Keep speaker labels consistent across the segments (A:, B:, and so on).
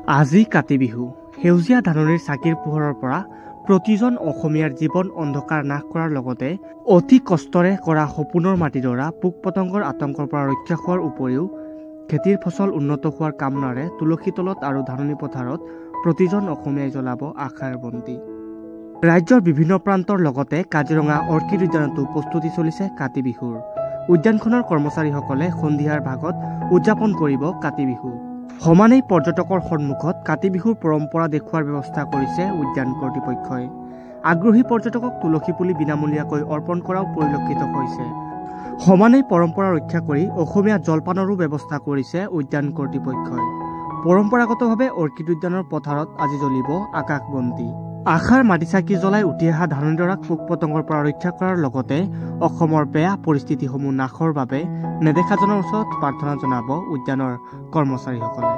A: আজি কাতি বিহু সেউজীয়া ধাননিৰ চাকিৰ পোহৰৰ পৰা প্ৰতিজন অসমীয়াৰ জীৱন অন্ধকাৰ নাশ কৰাৰ লগতে অতি কষ্টৰে কৰা সপোনৰ মাটিডৰা পোক-পতংগৰ আতংকৰ পৰা ৰক্ষা হোৱাৰ উপৰিও খেতিৰ ফচল উন্নত হোৱাৰ কামনাৰে তুলসী তলত আৰু ধাননি পথাৰত প্ৰতিজন অসমীয়াই জ্বলাব আশাৰ বন্তি। ৰাজ্যৰ বিভিন্ন প্ৰান্তৰ লগতে কাজিৰঙা অৰ্কিড উদ্যানতো প্ৰস্তুতি চলিছে কাতি বিহুৰ। উদ্যানখনৰ কৰ্মচাৰীসকলে সন্ধিয়াৰ ভাগত উদযাপন কৰিব কাতি বিহু। সমানেই পৰ্যটকৰ সন্মুখত কাতি বিহুৰ পৰম্পৰা দেখুৱাৰ ব্যৱস্থা কৰিছে উদ্যান কৰ্তৃপক্ষই। আগ্ৰহী পৰ্যটকক তুলসী পুলি বিনামূলীয়াকৈ অৰ্পণ কৰাও পৰিলক্ষিত হৈছে। সমানেই পৰম্পৰা ৰক্ষা কৰি অসমীয়া জলপানৰো ব্যৱস্থা কৰিছে উদ্যান কৰ্তৃপক্ষই। পৰম্পৰাগতভাৱে অৰ্কিড উদ্যানৰ পথাৰত আজি জ্বলিব আকাশবন্তি। আশাৰ মাটিচাকি জ্বলাই উঠি অহা ধাননিডৰাক পোক-পতংগৰ পৰা ৰক্ষা কৰাৰ লগতে অসমৰ বেয়া পৰিস্থিতিসমূহ নাশৰ বাবে নেদেখাজনৰ ওচৰত প্ৰাৰ্থনা জনাব উদ্যানৰ কৰ্মচাৰীসকলে।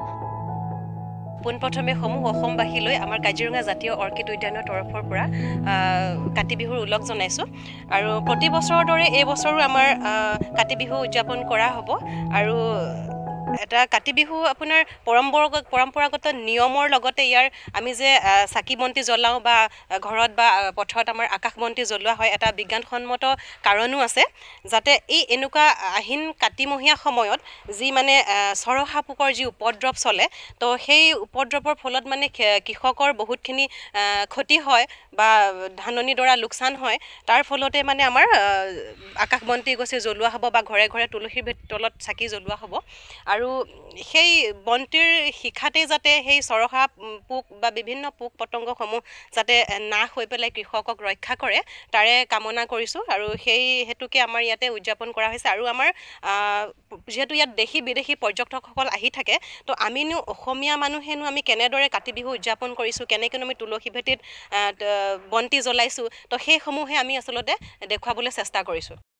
B: পোনপ্ৰথমে সমূহ অসমবাসীলৈ আমাৰ কাজিৰঙা জাতীয় অৰ্কিড উদ্যানৰ তৰফৰ পৰা কাতি বিহুৰ ওলগ জনাইছোঁ। আৰু প্ৰতি বছৰৰ দৰে এই বছৰো আমাৰ কাতি বিহু উদযাপন কৰা হ'ব। আৰু এটা কাতি বিহু আপোনাৰ পৰম্পৰাগত নিয়মৰ লগতে ইয়াৰ আমি যে চাকি বন্তি জ্বলাওঁ বা ঘৰত বা পথাৰত আমাৰ আকাশ বন্তি জ্বলোৱা হয়, এটা বিজ্ঞানসন্মত কাৰণো আছে, যাতে এই এনেকুৱা আহিন কাতিমহীয়া সময়ত যি মানে চৰহা পোকৰ যি উপদ্ৰৱ চলে, তো সেই উপদ্ৰৱৰ ফলত মানে কৃষকৰ বহুতখিনি ক্ষতি হয় বা ধাননিডৰা লোকচান হয়। তাৰ ফলতে মানে আমাৰ আকাশ বন্তি গছি জ্বলোৱা হ'ব বা ঘৰে ঘৰে তুলসীৰ তলত চাকি জ্বলোৱা হ'ব। আৰু সেই বন্তিৰ শিখাতে যাতে সেই চৰহা পোক বা বিভিন্ন পোক পতংগসমূহ যাতে নাশ হৈ পেলাই কৃষকক ৰক্ষা কৰে, তাৰে কামনা কৰিছোঁ। আৰু সেই হেতুকে আমাৰ ইয়াতে উদযাপন কৰা হৈছে। আৰু আমাৰ যিহেতু ইয়াত দেশী বিদেশী পৰ্যটকসকল আহি থাকে, তো আমিনো অসমীয়া মানুহেনো আমি কেনেদৰে কাতি বিহু উদযাপন কৰিছোঁ, কেনেকৈনো আমি তুলসী ভেটিত বন্তি জ্বলাইছোঁ, তো সেইসমূহে আমি আচলতে দেখুৱাবলৈ চেষ্টা কৰিছোঁ।